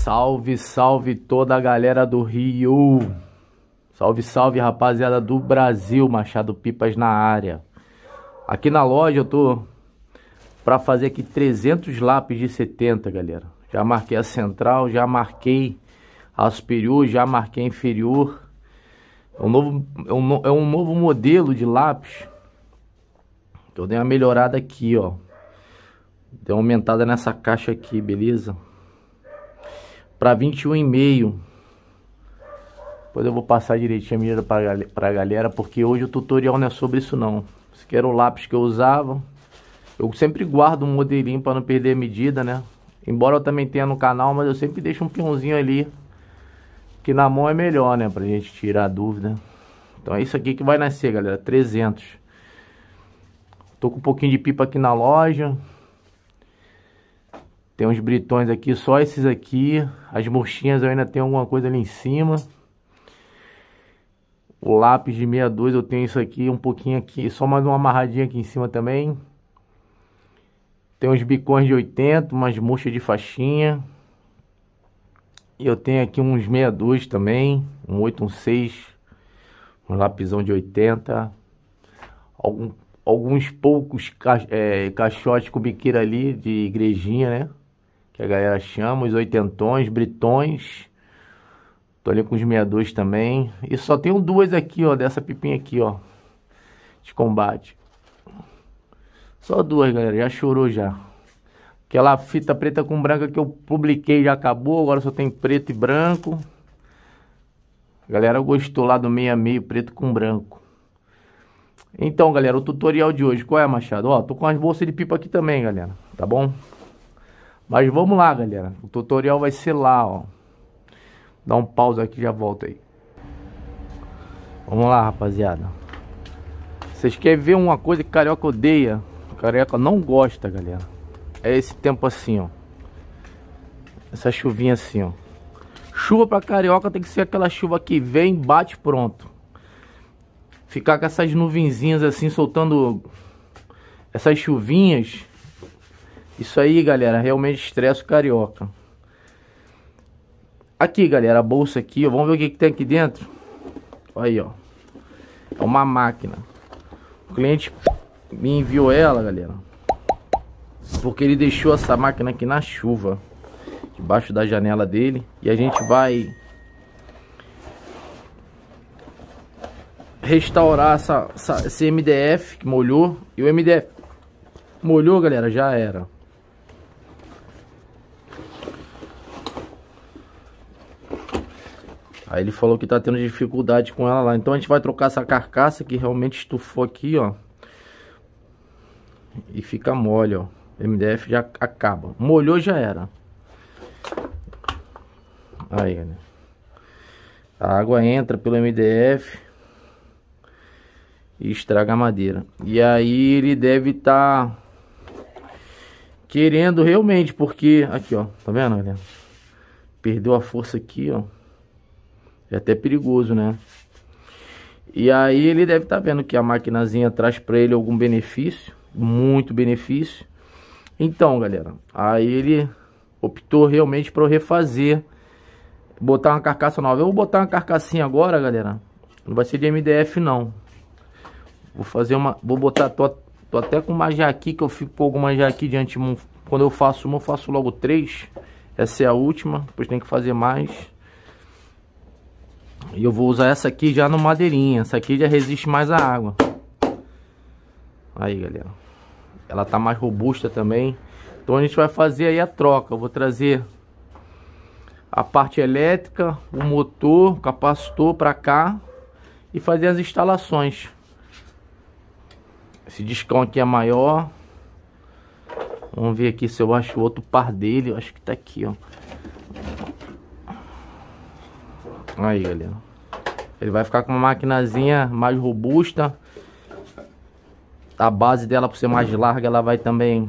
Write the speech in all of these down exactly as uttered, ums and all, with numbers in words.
Salve, salve toda a galera do Rio. Salve, salve rapaziada do Brasil. Machado Pipas na área. Aqui na loja eu tô pra fazer aqui trezentos lápis de setenta, galera. Já marquei a central, já marquei a superior, já marquei a inferior. É um novo, é um, é um novo modelo de lápis. Eu dei uma melhorada aqui, ó. Dei uma aumentada nessa caixa aqui, beleza? Para vinte e um e meio. Depois eu vou passar direitinho a medida pra, pra galera, porque hoje o tutorial não é sobre isso não. Esse aqui era o lápis que eu usava. Eu sempre guardo um modelinho para não perder a medida, né? Embora eu também tenha no canal, mas eu sempre deixo um peãozinho ali, que na mão é melhor, né? Pra gente tirar a dúvida. Então é isso aqui que vai nascer, galera. trezentos. Tô com um pouquinho de pipa aqui na loja. Tem uns britões aqui, só esses aqui. As murchinhas eu ainda tenho alguma coisa ali em cima. O lápis de sessenta e dois eu tenho isso aqui, um pouquinho aqui. Só mais uma amarradinha aqui em cima também. Tem uns bicões de oitenta, umas murchas de faixinha. E eu tenho aqui uns sessenta e dois também. Um oito, um seis. Um lapisão de oitenta. Algum, alguns poucos ca, é, caixotes com biqueira ali de igrejinha, né? Que a galera chama, os oitentões, britões. Tô ali com os sessenta e dois também. E só tenho duas aqui, ó, dessa pipinha aqui, ó, de combate. Só duas, galera, já chorou já. Aquela fita preta com branca que eu publiquei já acabou, agora só tem preto e branco. A galera gostou lá do meio a meio, preto com branco. Então, galera, o tutorial de hoje, qual é, Machado? Ó, tô com as bolsas de pipa aqui também, galera, tá bom? Mas vamos lá, galera. O tutorial vai ser lá, ó. Dá um pause aqui e já volto aí. Vamos lá, rapaziada. Vocês querem ver uma coisa que carioca odeia? Carioca não gosta, galera. É esse tempo assim, ó. Essa chuvinha assim, ó. Chuva pra carioca tem que ser aquela chuva que vem, bate, pronto. Ficar com essas nuvenzinhas assim, soltando essas chuvinhas. Isso aí, galera, realmente estressa o carioca. Aqui, galera, a bolsa aqui, ó, vamos ver o que, que tem aqui dentro. Aí, ó. É uma máquina. O cliente me enviou ela, galera, porque ele deixou essa máquina aqui na chuva, debaixo da janela dele. E a gente vai restaurar essa, essa, esse M D F que molhou. E o M D F molhou, galera, já era. Aí ele falou que tá tendo dificuldade com ela lá. Então a gente vai trocar essa carcaça que realmente estufou aqui, ó. E fica mole, ó. O M D F já acaba. Molhou, já era. Aí, galera. A água entra pelo M D F e estraga a madeira. E aí ele deve estar querendo realmente, porque... Aqui, ó. Tá vendo, galera? Perdeu a força aqui, ó. É até perigoso, né? E aí ele deve estar vendo que a maquinazinha traz para ele algum benefício. Muito benefício. Então, galera, aí ele optou realmente para eu refazer, botar uma carcaça nova. Eu vou botar uma carcassinha agora, galera. Não vai ser de M D F, não. Vou fazer uma... Vou botar... Tô, tô até com uma jaqui, que eu fico com alguma jaqui de antemão. Quando eu faço uma, eu faço logo três. Essa é a última. Depois tem que fazer mais. E eu vou usar essa aqui já no madeirinha. Essa aqui já resiste mais à água. Aí, galera. Ela tá mais robusta também. Então a gente vai fazer aí a troca. Eu vou trazer a parte elétrica, o motor, o capacitor pra cá. E fazer as instalações. Esse discão aqui é maior. Vamos ver aqui se eu acho o outro par dele. Eu acho que tá aqui, ó. Aí, galera. Ele vai ficar com uma maquinazinha mais robusta. A base dela, por ser mais larga, ela vai também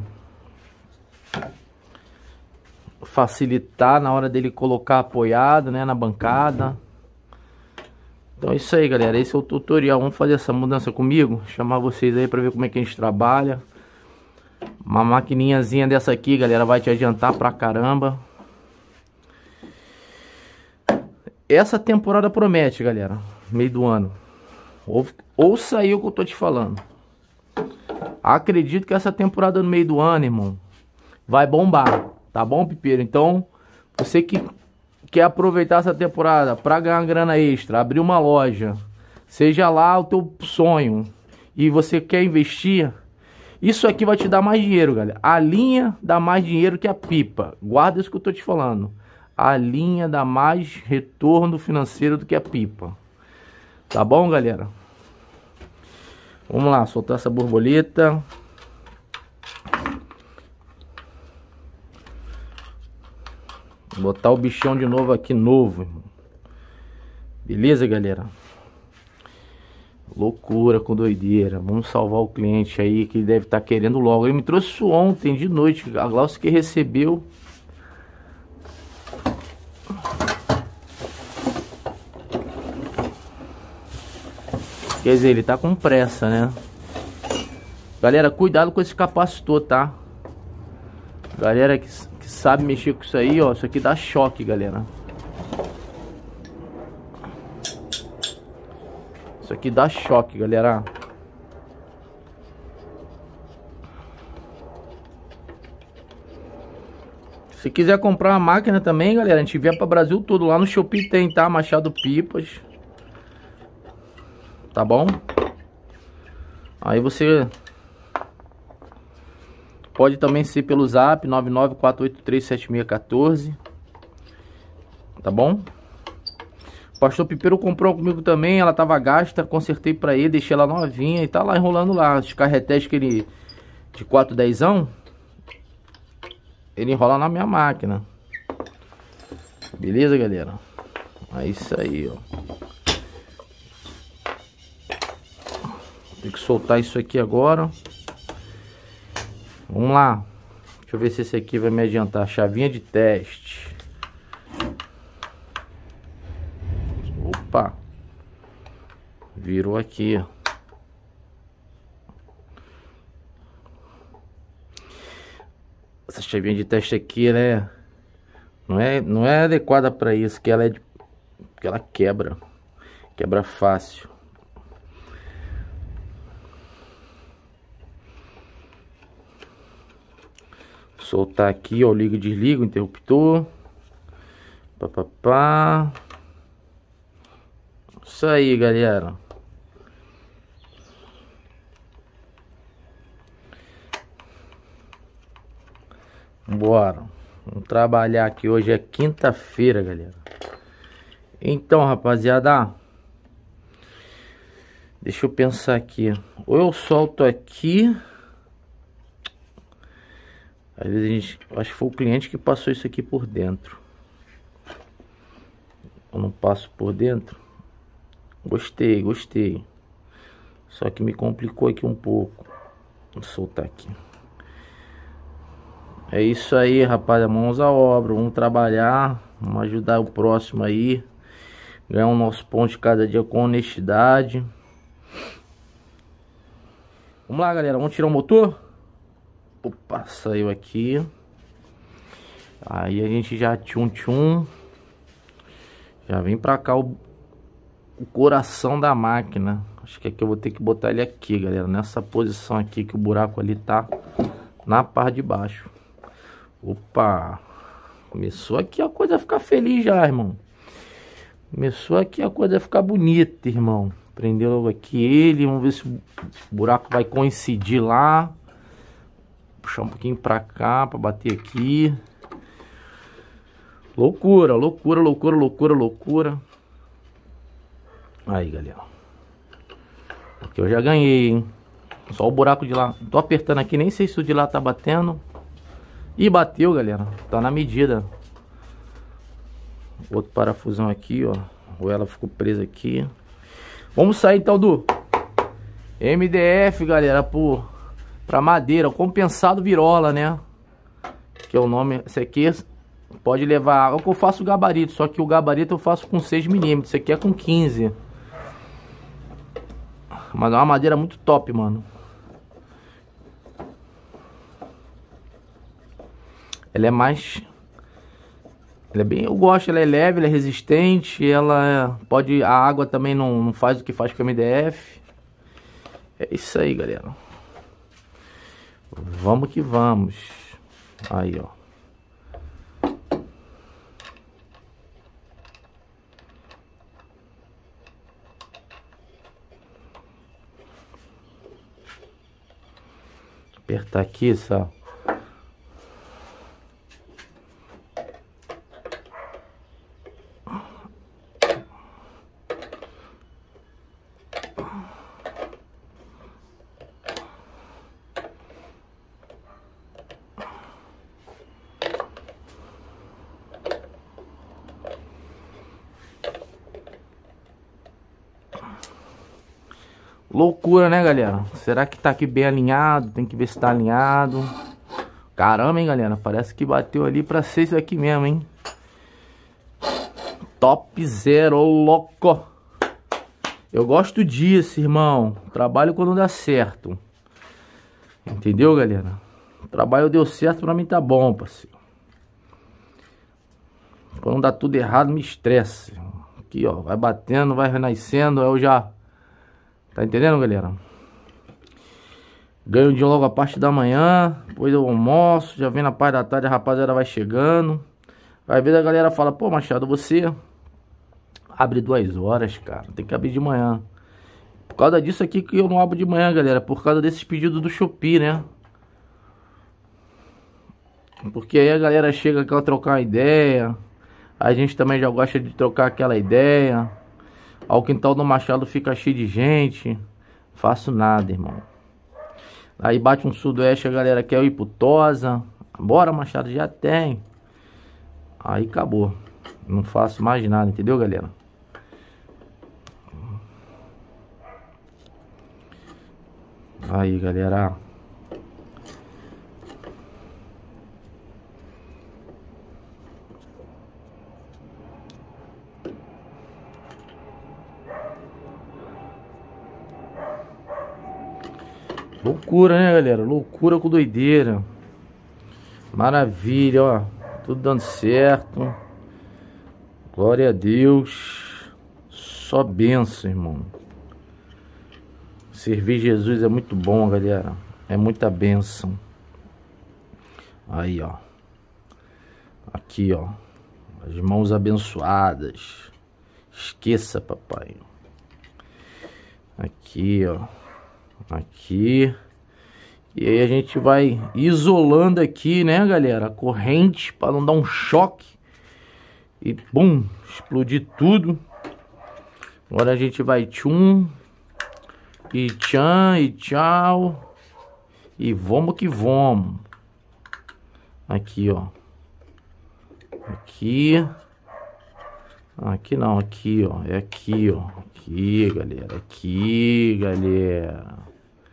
facilitar na hora dele colocar apoiado, né, na bancada. Então é isso aí, galera. Esse é o tutorial. Vamos fazer essa mudança comigo. Chamar vocês aí pra ver como é que a gente trabalha. Uma maquininhazinha dessa aqui, galera, vai te adiantar pra caramba. essa temporada promete, galera. Meio do ano. Ou, ouça aí o que eu tô te falando. Acredito que essa temporada no meio do ano, irmão, vai bombar. Tá bom, pipeiro? Então, você que quer aproveitar essa temporada para ganhar uma grana extra, abrir uma loja, seja lá o teu sonho, e você quer investir, isso aqui vai te dar mais dinheiro, galera. A linha dá mais dinheiro que a pipa. Guarda isso que eu tô te falando. A linha dá mais retorno financeiro do que a pipa. Tá bom, galera? Vamos lá, soltar essa borboleta. Botar o bichão de novo aqui, novo, irmão. Beleza, galera? Loucura com doideira. Vamos salvar o cliente aí que deve estar querendo logo. Ele me trouxe isso ontem de noite. A Glaucia que recebeu. Quer dizer, ele tá com pressa, né? Galera, cuidado com esse capacitor, tá? Galera que, que sabe mexer com isso aí, ó. Isso aqui dá choque, galera. Isso aqui dá choque, galera. Se quiser comprar uma máquina também, galera, a gente envia para o Brasil todo. Lá no Shopee tem, tá? Machado Pipas. Tá bom? Aí você pode também ser pelo zap nove nove quatro oito três sete seis um quatro. Tá bom? O Pastor Pipeiro comprou comigo também. Ela tava gasta, consertei pra ele, deixei ela novinha e tá lá enrolando lá. Os carretéis que ele de quatro dezão, ele enrola na minha máquina. Beleza, galera? É isso aí, ó. Tem que soltar isso aqui agora. Vamos lá. Deixa eu ver se esse aqui vai me adiantar. Chavinha de teste. Opa. Virou aqui. Essa chavinha de teste aqui, ela é... Não é, não é adequada para isso. Que ela é de... que ela quebra. Quebra fácil. Soltar aqui, ó, liga e desliga o interruptor. Pá, pá, pá. Isso aí, galera. Bora. Vamos trabalhar aqui. Hoje é quinta-feira, galera. Então, rapaziada, deixa eu pensar aqui. Ou eu solto aqui. Às vezes a gente, acho que foi o cliente que passou isso aqui por dentro. Eu não passo por dentro. Gostei, gostei. Só que me complicou aqui um pouco. Vou soltar aqui. É isso aí, rapaz. Mãos à obra. Vamos trabalhar. Vamos ajudar o próximo aí. Ganhar o nosso ponto de cada dia com honestidade. Vamos lá, galera. Vamos tirar o motor? Opa, saiu aqui. Aí a gente já tchum tchum. Já vem pra cá o, o coração da máquina. Acho que aqui eu vou ter que botar ele aqui, galera. Nessa posição aqui que o buraco ali tá na parte de baixo. Opa. Começou aqui a coisa a ficar feliz já, irmão. Começou aqui a coisa a ficar bonita, irmão. Prendeu logo aqui ele. Vamos ver se o buraco vai coincidir lá. Puxar um pouquinho pra cá, pra bater aqui. Loucura, loucura, loucura, loucura, loucura. Aí, galera. Aqui eu já ganhei, hein? Só o buraco de lá. Tô apertando aqui, nem sei se o de lá tá batendo. E bateu, galera. Tá na medida. Outro parafusão aqui, ó. Ou ela ficou presa aqui. Vamos sair então do M D F, galera, por... pra madeira, compensado virola, né? Que é o nome. Esse aqui pode levar água, que eu faço gabarito. Só que o gabarito eu faço com seis milímetros. Esse aqui é com quinze. Mas é uma madeira muito top, mano. Ela é mais... Ela é bem, eu gosto, ela é leve, ela é resistente, ela pode, a água também não, não faz o que faz com o M D F. É isso aí, galera. Vamos que vamos. Aí, ó. Apertar aqui, só. Loucura, né, galera? Será que tá aqui bem alinhado? Tem que ver se tá alinhado. Caramba, hein, galera? Parece que bateu ali pra ser isso aqui mesmo, hein? Top zero, louco! Eu gosto disso, irmão. Trabalho quando dá certo. Entendeu, galera? O trabalho deu certo, pra mim tá bom, parceiro. Quando dá tudo errado, me estressa. Aqui, ó. Vai batendo, vai renascendo. Eu já... Tá entendendo, galera? Ganho de logo a parte da manhã. Depois eu almoço. Já vem na parte da tarde, a rapaziada vai chegando. Às vezes a galera fala: pô, Machado, você abre duas horas, cara. Tem que abrir de manhã. Por causa disso aqui que eu não abro de manhã, galera. Por causa desses pedidos do Shopee, né? Porque aí a galera chega, quer trocar uma ideia. A gente também já gosta de trocar aquela ideia. Ao quintal do Machado fica cheio de gente. Faço nada, irmão. Aí bate um sudoeste, a galera quer ir pro Tosa. Bora, Machado, já tem. Aí acabou. Não faço mais nada, entendeu, galera? Aí, galera. Loucura, né, galera? Loucura com doideira. Maravilha, ó. Tudo dando certo. Glória a Deus. Só benção, irmão. Servir Jesus é muito bom, galera. É muita benção. Aí, ó. Aqui, ó. As mãos abençoadas. Esqueça, papai. Aqui, ó. Aqui. E aí a gente vai isolando aqui, né, galera, a corrente para não dar um choque e bum, explodir tudo. Agora a gente vai tchum e tchan e tchau e vamos que vamos. Aqui, ó. Aqui. Aqui não, aqui, ó. É aqui, ó. Aqui, galera. Aqui, galera.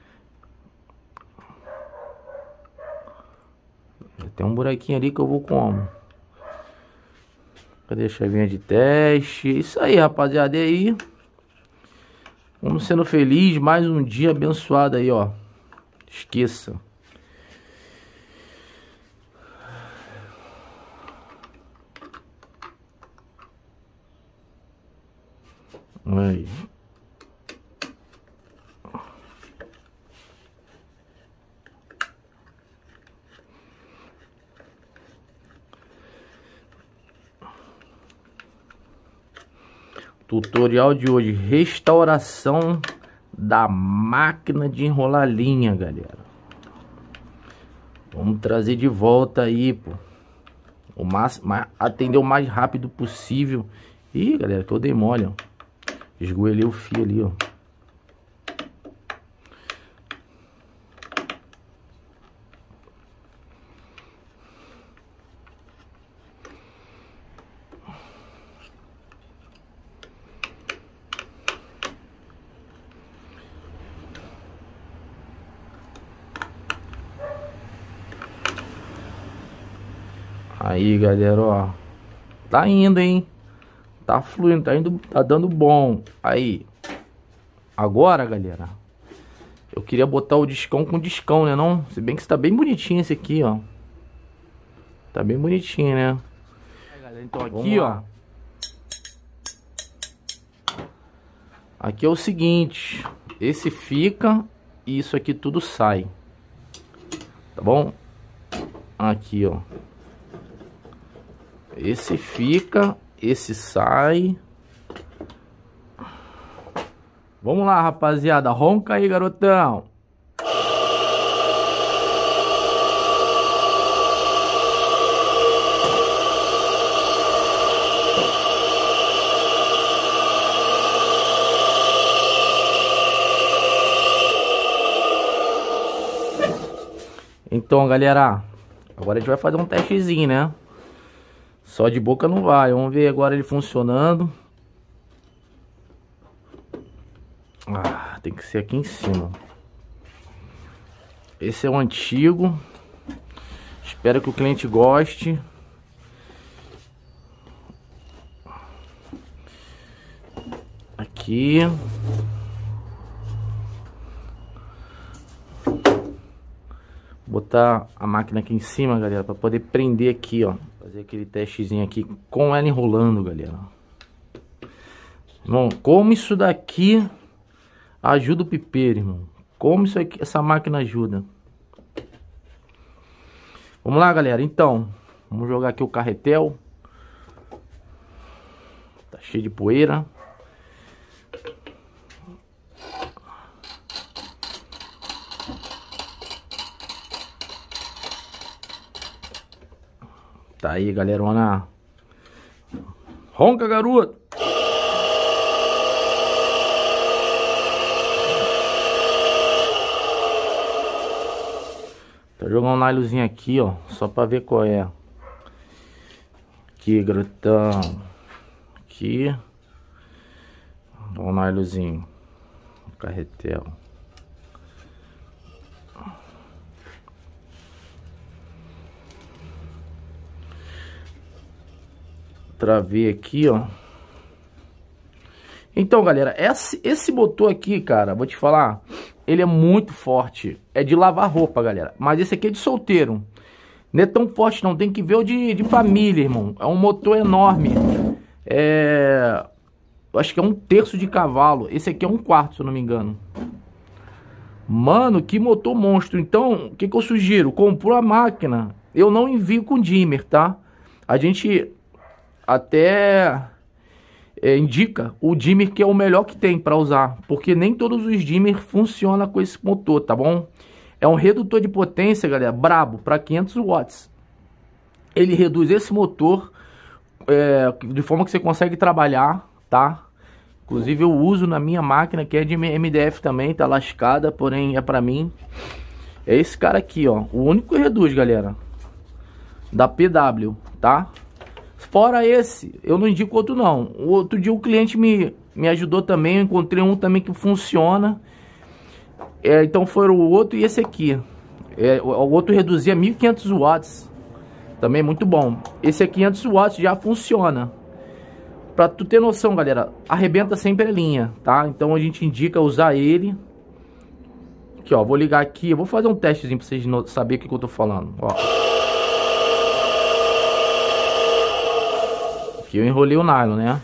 Tem um buraquinho ali que eu vou como. Cadê a chavinha de teste? Isso aí, rapaziada. E aí? Vamos sendo felizes. Mais um dia abençoado aí, ó. Esqueça. Aí. Tutorial de hoje, restauração da máquina de enrolar linha, galera. Vamos trazer de volta aí, pô. O máximo, atender o mais rápido possível. Ih, galera, que eu dei mole, ó. Esgoelei o fio ali, ó. Aí, galera, ó. Tá indo, hein? Tá fluindo, tá indo, tá dando bom. Aí. Agora, galera, eu queria botar o discão com discão, né, não? Se bem que está bem bonitinho esse aqui, ó. Tá bem bonitinho, né? É, galera, Então aqui, ó. Aqui é o seguinte. Esse fica e isso aqui tudo sai. Tá bom? Aqui, ó. Esse fica, esse sai. Vamos lá, rapaziada. Ronca aí, garotão. Então, galera, agora a gente vai fazer um testezinho, né? Só de boca não vai. Vamos ver agora ele funcionando. Ah, tem que ser aqui em cima. Esse é o antigo. Espero que o cliente goste. Aqui. Botar a máquina aqui em cima, galera, para poder prender aqui, ó. Fazer aquele testezinho aqui com ela enrolando, galera. Bom, como isso daqui ajuda o pipeiro, irmão. Como isso aqui, essa máquina ajuda. Vamos lá, galera. Então, vamos jogar aqui o carretel. Tá cheio de poeira. Tá aí, galerona. Ronca, garoto. Tá jogando um nylozinho aqui, ó. Só pra ver qual é. Aqui, garotão. Aqui. Um nylozinho. Carretel. Travei aqui, ó. Então, galera, esse, esse motor aqui, cara, vou te falar, ele é muito forte. É de lavar roupa, galera. Mas esse aqui é de solteiro. Não é tão forte, não. Tem que ver o de, de família, irmão. É um motor enorme. É... acho que é um terço de cavalo. Esse aqui é um quarto, se eu não me engano. Mano, que motor monstro. Então, o que, que eu sugiro? Comprou a máquina. Eu não envio com dimmer, tá? A gente... até é, indica o dimmer que é o melhor que tem para usar, porque nem todos os dimmer funcionam com esse motor, tá bom? É um redutor de potência, galera, brabo, para quinhentos watts. Ele reduz esse motor é, de forma que você consegue trabalhar, tá? Inclusive eu uso na minha máquina, que é de M D F também, tá lascada, porém é para mim. É esse cara aqui, ó, o único que reduz, galera, da P W, tá? Fora esse, eu não indico outro não. O outro dia o cliente me, me ajudou também. Eu encontrei um também que funciona. É, então foi o outro e esse aqui. É, o, o outro reduzia mil e quinhentos watts. Também muito bom. Esse aqui quinhentos watts já funciona. Pra tu ter noção, galera, arrebenta sempre a linha, tá? Então a gente indica usar ele. Aqui, ó, vou ligar aqui. Eu vou fazer um testezinho pra vocês saberem o que, que eu tô falando, ó. Aqui eu enrolei o nylon, né?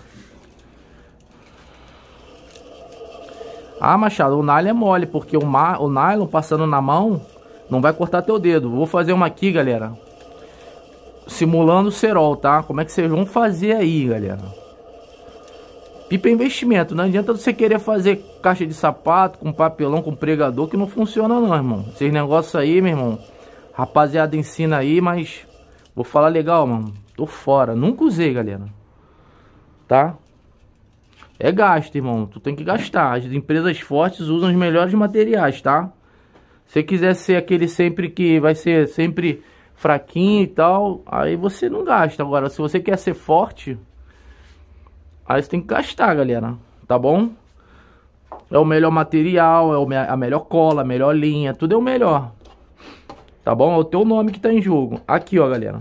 Ah, Machado, o nylon é mole, porque o, ma o nylon passando na mão não vai cortar teu dedo. Vou fazer uma aqui, galera, simulando o cerol, tá? Como é que vocês vão fazer aí, galera? Pipa é investimento, não adianta você querer fazer caixa de sapato com papelão, com pregador, que não funciona não, irmão. Esses negócios aí, meu irmão, rapaziada ensina aí, mas vou falar legal, mano. Tô fora, nunca usei, galera. Tá? É gasto, irmão. Tu tem que gastar. As empresas fortes usam os melhores materiais, tá? Se quiser ser aquele sempre que vai ser sempre fraquinho e tal, aí você não gasta. Agora, se você quer ser forte, aí você tem que gastar, galera. Tá bom? É o melhor material, é o me a melhor cola, a melhor linha. Tudo é o melhor. Tá bom? É o teu nome que tá em jogo. Aqui, ó, galera.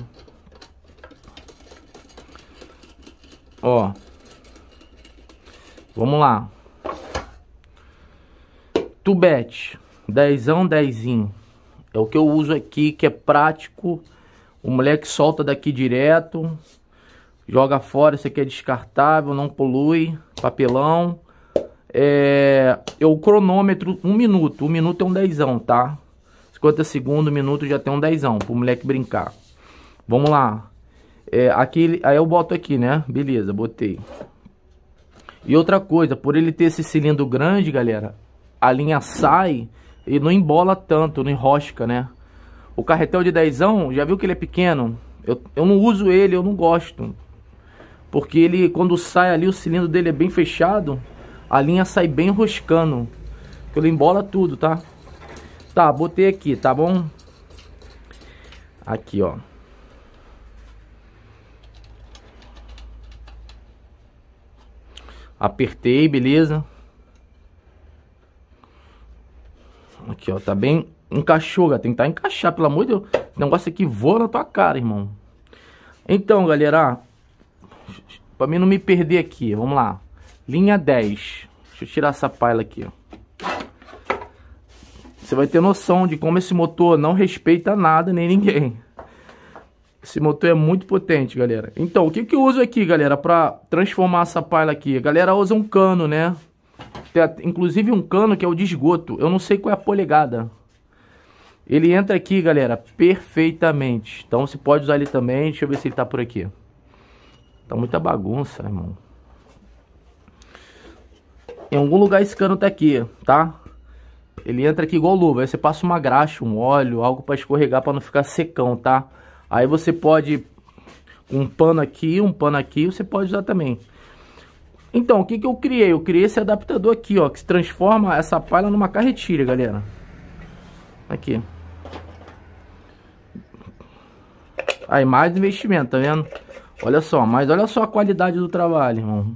Ó, vamos lá. Tubete, dezão, dezinho. É o que eu uso aqui, que é prático. O moleque solta daqui direto. joga fora, isso aqui é descartável, não polui, papelão. É, o cronômetro, um minuto, um minuto é um dezão, tá? cinquenta segundos, um minuto já tem um dezão, pro moleque brincar. Vamos lá. É, aqui, aí eu boto aqui, né? Beleza, botei. E outra coisa, por ele ter esse cilindro grande, galera, a linha sai e não embola tanto, não enrosca, né? O carretel de dezão, já viu que ele é pequeno? Eu, eu não uso ele, eu não gosto. Porque ele, quando sai ali, o cilindro dele é bem fechado, a linha sai bem enroscando. Ele embola tudo, tá? Tá, botei aqui, tá bom? Aqui, ó. Apertei, beleza? Aqui, ó, tá bem... Encaixou, galera. Tem que estar encaixado, pelo amor de Deus. O negócio aqui voa na tua cara, irmão. Então, galera, pra mim não me perder aqui, vamos lá. Linha dez. Deixa eu tirar essa palha aqui, ó. Você vai ter noção de como esse motor não respeita nada nem ninguém. Esse motor é muito potente, galera. Então, o que que eu uso aqui, galera, pra transformar essa palha aqui? A galera usa um cano, né? Tem, inclusive um cano que é o de esgoto. Eu não sei qual é a polegada. Ele entra aqui, galera, perfeitamente. Então você pode usar ele também. Deixa eu ver se ele tá por aqui. Tá muita bagunça, irmão. Em algum lugar esse cano tá aqui, tá? Ele entra aqui igual luva. Aí você passa uma graxa, um óleo, algo pra escorregar pra não ficar secão, tá? Aí você pode... Um pano aqui, um pano aqui, você pode usar também. Então, o que que eu criei? Eu criei esse adaptador aqui, ó, que se transforma essa palha numa carretilha, galera. Aqui. Aí, mais investimento, tá vendo? Olha só, mas olha só a qualidade do trabalho, irmão.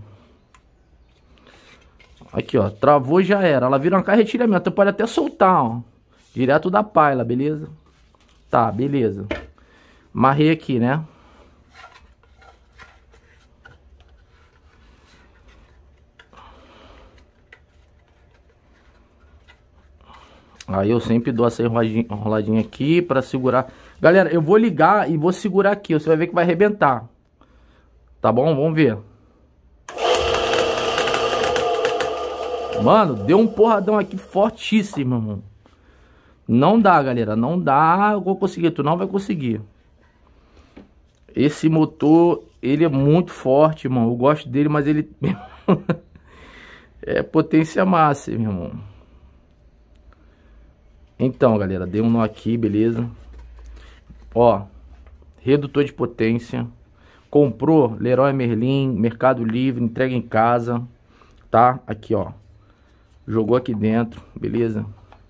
Aqui, ó, travou, já era. Ela vira uma carretilha mesmo, você pode até soltar, ó. Direto da palha, beleza? Tá, beleza. Amarrei aqui, né? Aí eu sempre dou essa enroladinha, enroladinha aqui pra segurar. Galera, eu vou ligar e vou segurar aqui. Você vai ver que vai arrebentar. Tá bom? Vamos ver. Mano, deu um porradão aqui fortíssimo, irmão. Não dá, galera. Não dá. Eu vou conseguir. Tu não vai conseguir. Esse motor, ele é muito forte, irmão. Eu gosto dele, mas ele... é potência máxima, irmão. Então, galera, dei um nó aqui, beleza? Ó, redutor de potência. Comprou Leroy Merlin, Mercado Livre, entrega em casa, tá? Aqui, ó. Jogou aqui dentro, beleza?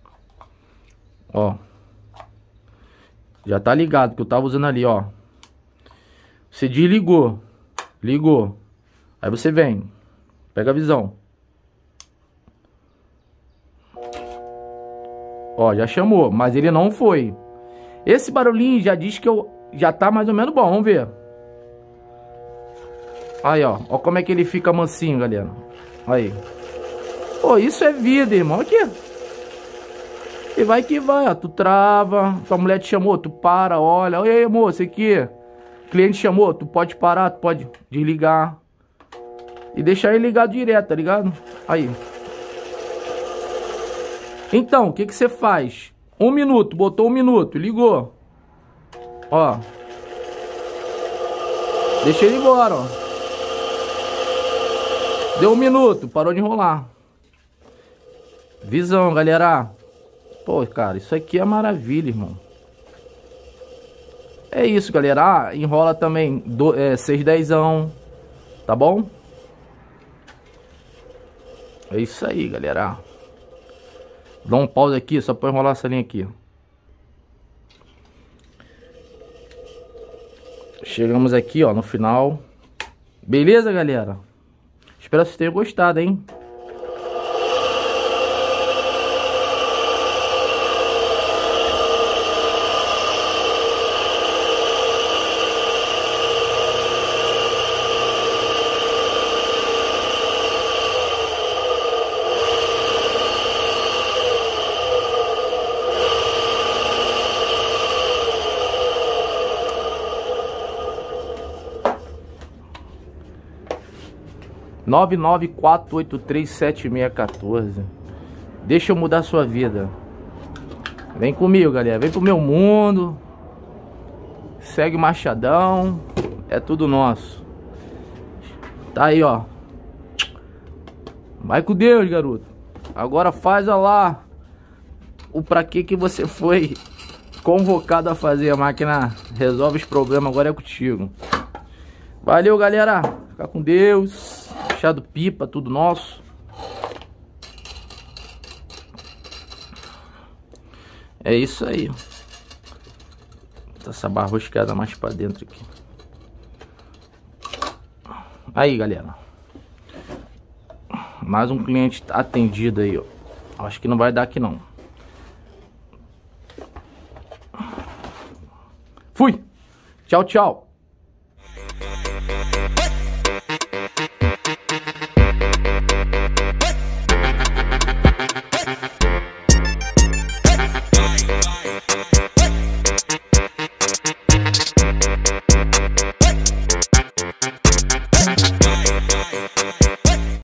Ó. Já tá ligado, que eu tava usando ali, ó. Você desligou. Ligou. Aí você vem. Pega a visão. Ó, já chamou, mas ele não foi. Esse barulhinho já diz que eu, já tá mais ou menos bom, vamos ver. Aí, ó, ó como é que ele fica mansinho, galera. Aí. Pô, isso é vida, irmão, aqui. E vai que vai, ó, tu trava, tua mulher te chamou, tu para, olha. Oi, aí, moço, aqui. Cliente chamou, tu pode parar, tu pode desligar. E deixar ele ligado direto, tá ligado? Aí. Então, o que que você faz? Um minuto, botou um minuto, ligou. Ó. Deixa ele embora, ó. Deu um minuto, parou de enrolar. Visão, galera. Pô, cara, isso aqui é maravilha, irmão. É isso, galera. Ah, enrola também do, é, seis dezão. Tá bom? É isso aí, galera. Dá um pause aqui, só pra enrolar essa linha aqui. Chegamos aqui, ó, no final. Beleza, galera? Espero que vocês tenham gostado, hein? nove nove quatro oito três sete seis um quatro. Deixa eu mudar a sua vida. Vem comigo, galera. Vem pro meu mundo. Segue o Machadão. É tudo nosso. Tá aí, ó. Vai com Deus, garoto. Agora faz, ó lá, o pra que que você foi convocado a fazer. A máquina resolve os problemas, agora é contigo. Valeu, galera. Fica com Deus. Machado pipa, tudo nosso. É isso aí. Essa barra roscada mais pra dentro aqui. Aí, galera. Mais um cliente atendido aí, ó. Acho que não vai dar aqui não. Fui. Tchau, tchau.